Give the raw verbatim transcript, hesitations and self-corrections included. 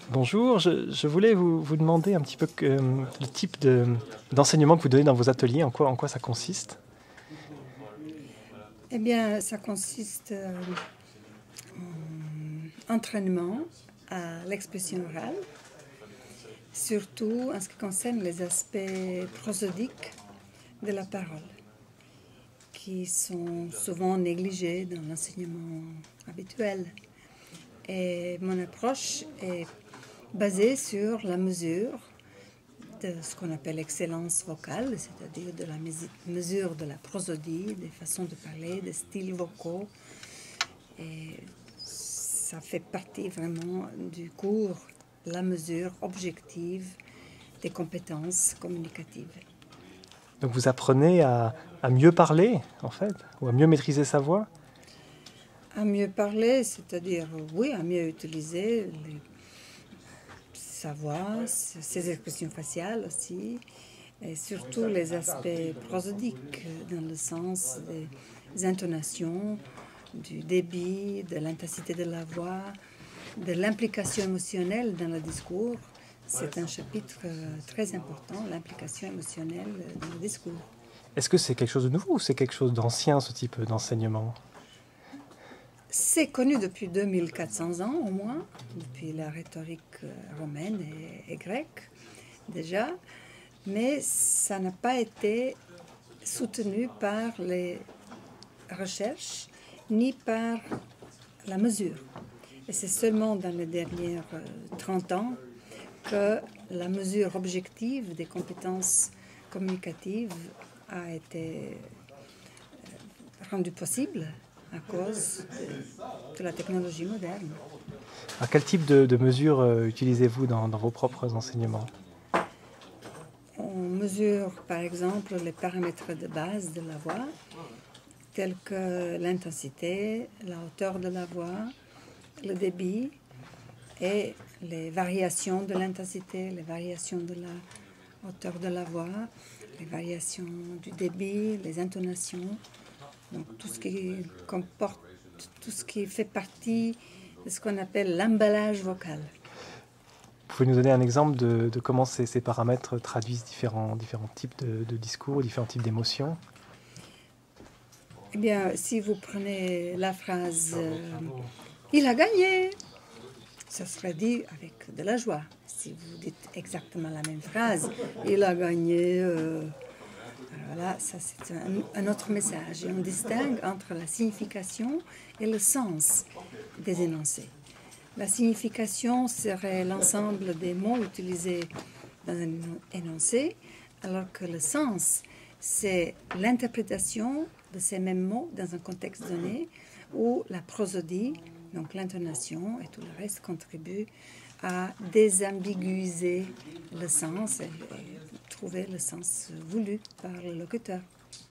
Bonjour, je, je voulais vous, vous demander un petit peu que, euh, le type de- d'enseignement que vous donnez dans vos ateliers, en quoi, en quoi ça consiste. Eh bien, ça consiste euh, en entraînement à l'expression orale, surtout en ce qui concerne les aspects prosodiques de la parole, qui sont souvent négligés dans l'enseignement habituel. Et mon approche est basée sur la mesure de ce qu'on appelle l'excellence vocale, c'est-à-dire de la mesure de la prosodie, des façons de parler, des styles vocaux. Et ça fait partie vraiment du cours, la mesure objective des compétences communicatives. Donc vous apprenez à, à mieux parler, en fait, ou à mieux maîtriser sa voix. À mieux parler, c'est-à-dire, oui, à mieux utiliser les, sa voix, ses expressions faciales aussi, et surtout les aspects prosodiques, dans le sens des intonations, du débit, de l'intensité de la voix, de l'implication émotionnelle dans le discours. C'est un chapitre très important, l'implication émotionnelle dans le discours. Est-ce que c'est quelque chose de nouveau ou c'est quelque chose d'ancien, ce type d'enseignement? C'est connu depuis deux mille quatre cents ans au moins, depuis la rhétorique romaine et, et grecque déjà, mais ça n'a pas été soutenu par les recherches ni par la mesure. Et c'est seulement dans les dernières trente ans que la mesure objective des compétences communicatives a été rendue possible à cause de, de la technologie moderne. Alors, quel type de, de mesures euh, utilisez-vous dans, dans vos propres enseignements? On mesure par exemple les paramètres de base de la voix, tels que l'intensité, la hauteur de la voix, le débit et les variations de l'intensité, les variations de la hauteur de la voix, les variations du débit, les intonations, donc tout ce qui comporte, tout ce qui fait partie de ce qu'on appelle l'emballage vocal. Vous pouvez nous donner un exemple de, de comment ces, ces paramètres traduisent différents, différents types de, de discours, différents types d'émotions? Eh bien, si vous prenez la phrase euh, « Il a gagné », ça serait dit avec de la joie. Si vous dites exactement la même phrase, il a gagné, euh, voilà, ça c'est un, un autre message. Et on distingue entre la signification et le sens des énoncés. La signification serait l'ensemble des mots utilisés dans un énoncé, alors que le sens, c'est l'interprétation de ces mêmes mots dans un contexte donné, où la prosodie, donc l'intonation et tout le reste contribue à désambiguiser le sens et, et trouver le sens voulu par le locuteur.